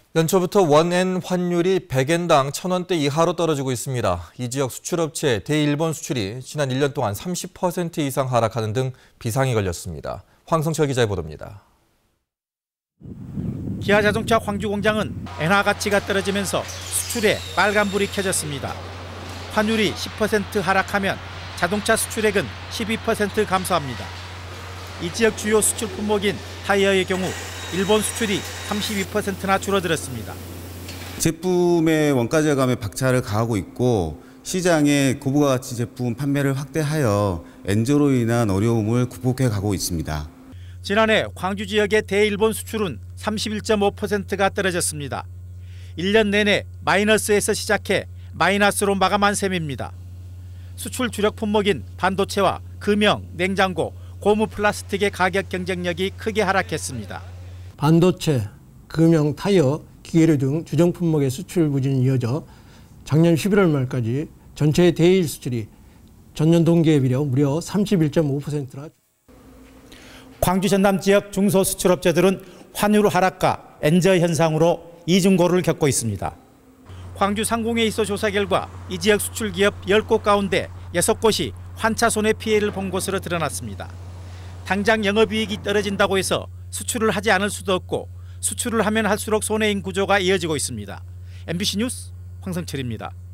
연초부터 원엔 환율이 100엔당 1,000원대 이하로 떨어지고 있습니다. 이 지역 수출업체 대일본 수출이 지난 1년 동안 30% 이상 하락하는 등 비상이 걸렸습니다. 황성철 기자의 보도입니다. 기아자동차 황주 공장은 엔화 가치가 떨어지면서 수출에 빨간불이 켜졌습니다. 환율이 10% 하락하면 자동차 수출액은 12% 감소합니다. 이 지역 주요 수출 품목인 타이어의 경우 일본 수출이 32%나 줄어들었습니다. 제품의 원가 절감에 박차를 가하고 있고 시장의 고부가 가치 제품 판매를 확대하여 엔저로 인한 어려움을 극복해 가고 있습니다. 지난해 광주 지역의 대일본 수출은 31.5%가 떨어졌습니다. 1년 내내 마이너스에서 시작해 마이너스로 마감한 셈입니다. 수출 주력 품목인 반도체와 금형, 냉장고, 고무 플라스틱의 가격 경쟁력이 크게 하락했습니다. 반도체, 금형, 타이어, 기계류 등 주정 품목의 수출 부진이 이어져 작년 11월 말까지 전체 대일 수출이 전년 동기에 비해 무려 31.5%나. 광주 전남 지역 중소수출업체들은 환율 하락과 엔저 현상으로 이중고를 겪고 있습니다. 광주 상공에 있어 조사 결과 이 지역 수출 기업 10곳 가운데 6곳이 환차 손해 피해를 본 것으로 드러났습니다. 당장 영업이익이 떨어진다고 해서 수출을 하지 않을 수도 없고 수출을 하면 할수록 손해인 구조가 이어지고 있습니다. MBC 뉴스 황성철입니다.